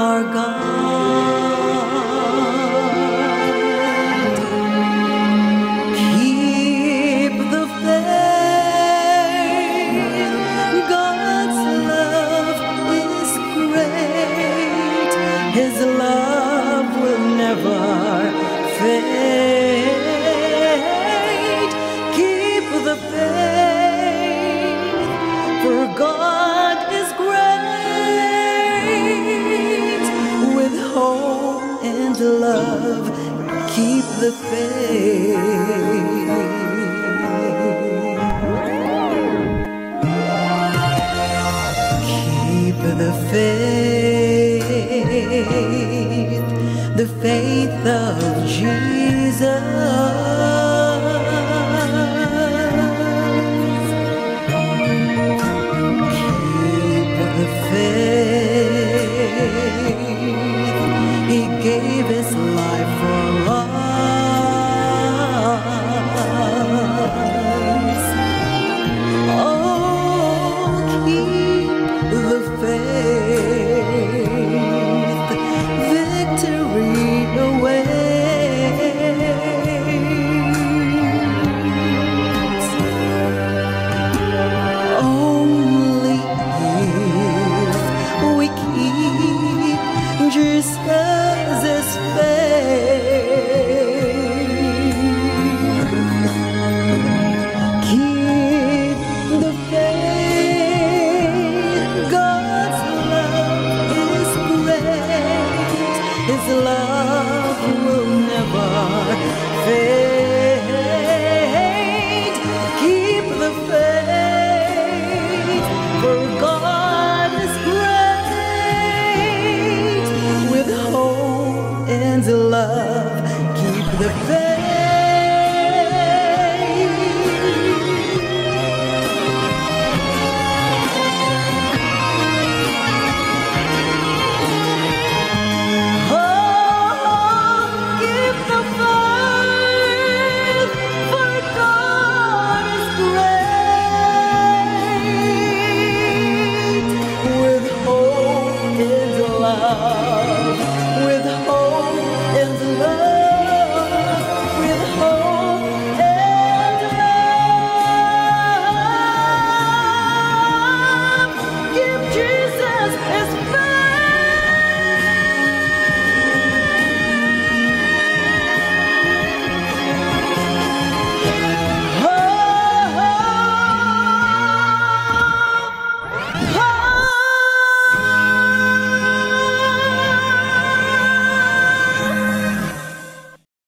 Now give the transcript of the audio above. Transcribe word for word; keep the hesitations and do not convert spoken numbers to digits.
our God. Keep the faith. God's love is great. His love will never fade. Keep the faith, for God is great. With hope and love, keep the faith. Keep the faith, the faith of Jesus. Keep the faith. He gave his life for us. Oh, keep the faith. Victory awaits. Only if we keep Jesus' faith. Keep the faith. God's love is great. His love will never fade. Keep the faith, for God is great. With hope and love, keep the faith.